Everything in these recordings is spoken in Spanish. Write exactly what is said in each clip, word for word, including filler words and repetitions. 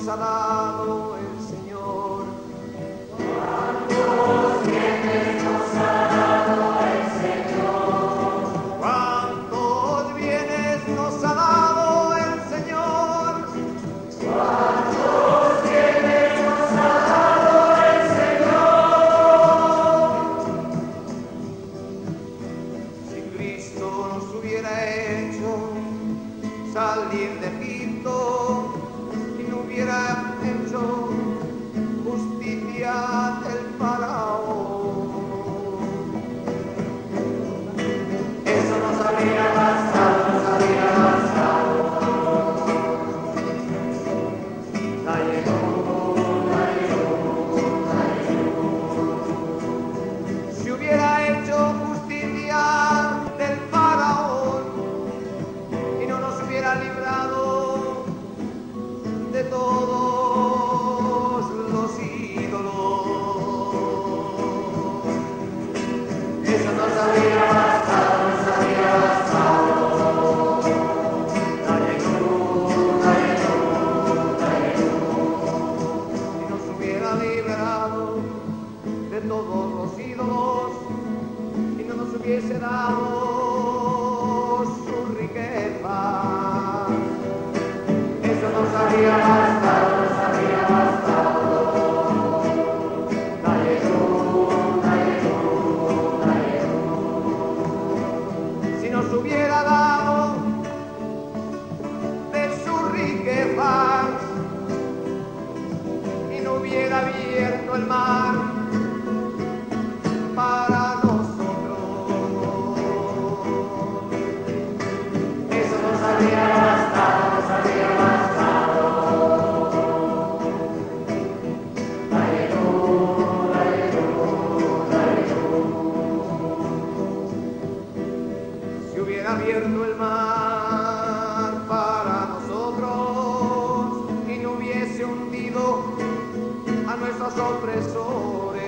nos ha dado el Señor. Cuántos bienes nos ha dado el Señor. Cuántos bienes nos ha dado el Señor. Cuántos bienes nos ha dado el Señor. Si Cristo nos hubiera hecho salir de Egipto y no hubiera hecho justicia del faraón, eso nos habría bastado, nos habría bastado. La llegó, la llegó, la llegó. Si hubiera hecho justicia del faraón y no nos hubiera librado de todos los ídolos, eso nos habría bastado, nos habría bastado. La llegó, la llegó, la llegó. Y nos hubiera librado de todos los ídolos y no nos hubiese dado su riqueza, eso nos habría bastado, nos habría bastado. La llegó, la llegó, la llegó. Si nos hubiera dado de su riqueza y no hubiera abierto el mar para nosotros, eso nos habría bastado, nos habría bastado. La llegó, la llegó, la llegó. Si hubiera abierto el mar para nosotros y no hubiese hundido a nuestros opresores,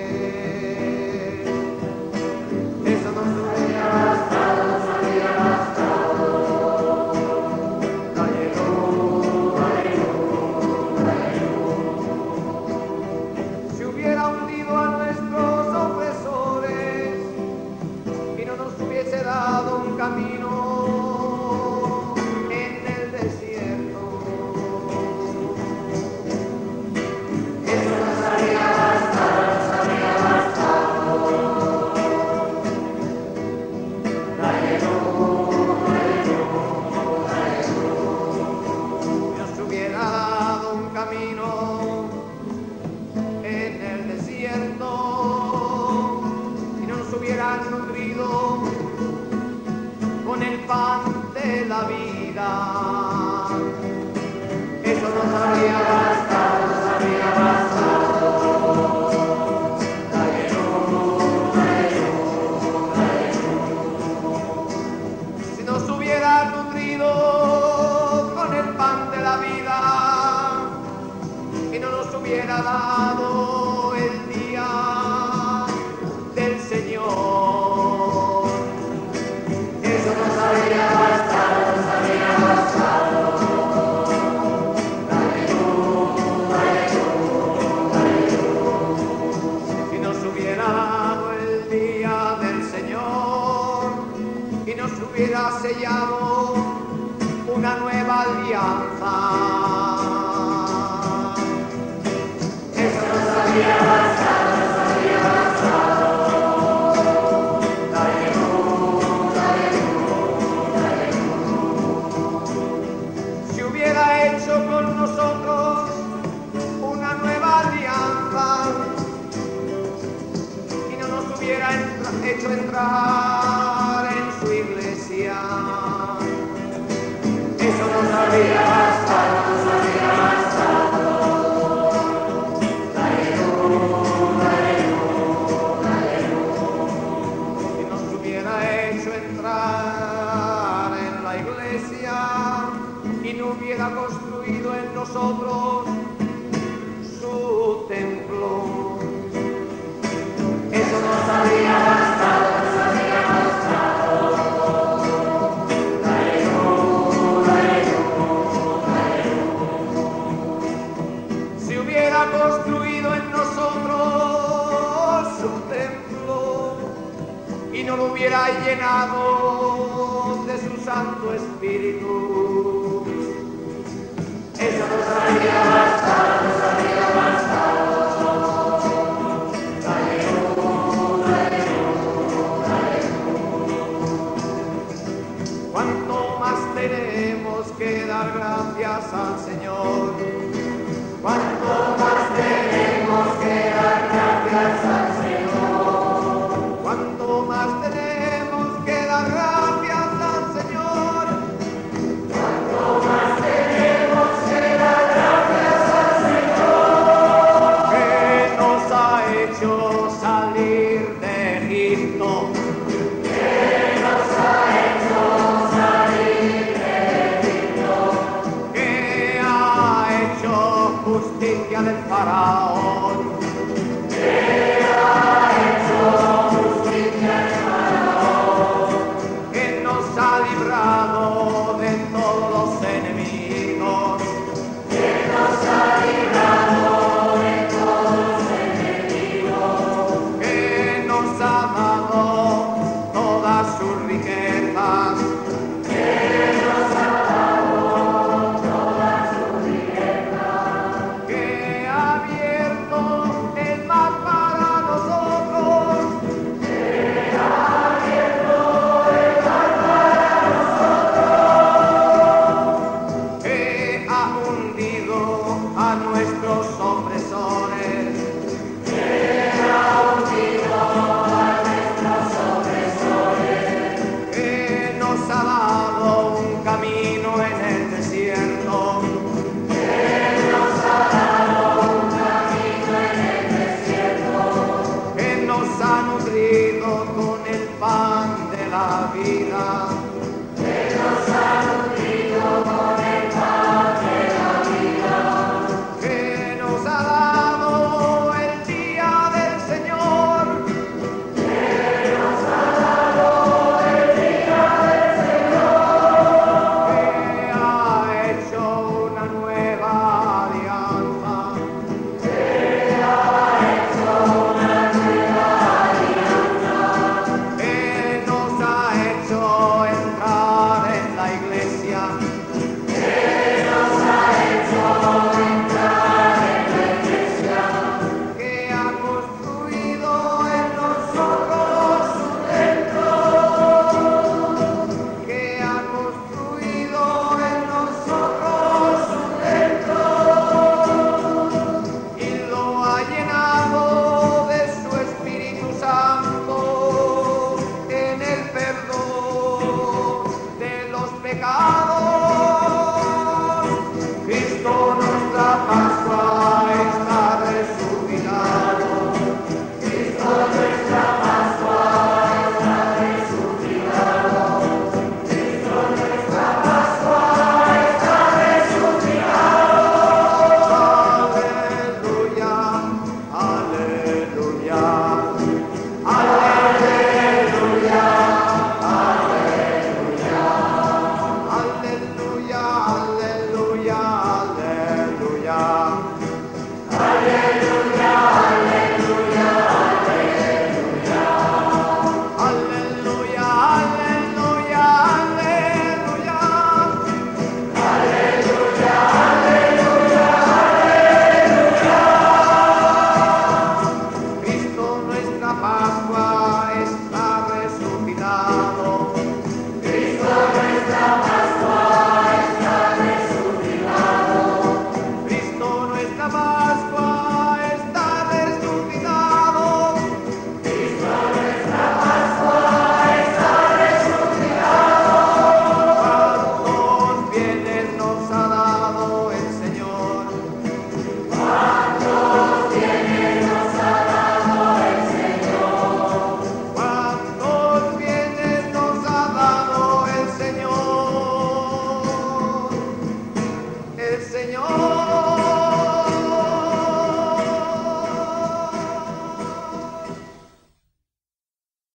eso nos habría bastado, nos habría bastado. La llegó, la llegó, la llegó. Si hubiera hundido a nuestros opresores y no nos hubiese dado un camino en el desierto, eso nos habría bastado, nos habría bastado. La llegó, la llegó, la llegó. Y nos hubiera dado un camino en el desierto y no nos hubiera nutrido con el pan de la vida, eso nos habría bastado, nos habría bastado. La llegó, la llegó, la llegó. Si nos hubiera nutrido con el pan de la vida y no nos hubiera dado el día del Señor, eso nos habría bastado, nos habría bastado. La llegó, la llegó, la llegó. Si nos hubiera dado el día del Señor y nos hubiera sellado una nueva alianza, eso nos habría bastado, nos habría bastado. La llegó, la llegó, la llegó. Si hubiera hecho con nosotros una nueva alianza y no nos hubiera entra- hecho entrar en su iglesia, eso nos habría bastado, nos habría bastado. La llegó, la llegó, la llegó. Si nos hubiera hecho entrar en la iglesia y no hubiera construido en nosotros su templo, eso nos habría bastado, nos habría bastado. La llegó, la llegó, la llegó. y no lo hubiera llenado de su Santo Espíritu. Eso nos habría bastado, nos habría bastado. Cuanto más tenemos que dar gracias al Señor, cuanto más tenemos que dar gracias al Señor, cuanto más tenemos que dar gracias al Señor, cuanto más tenemos que dar gracias al Señor, que nos ha hecho salir de Egipto. Justicia del faraón.